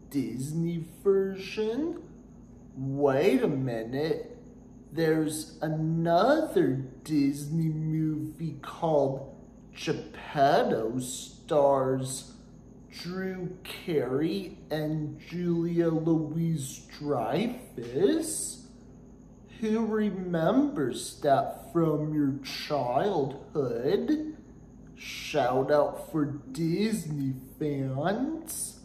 Disney version? Wait a minute. There's another Disney movie called Geppetto, stars Drew Carey and Julia Louis-Dreyfus. Who remembers that from your childhood? Shout out for Disney fans.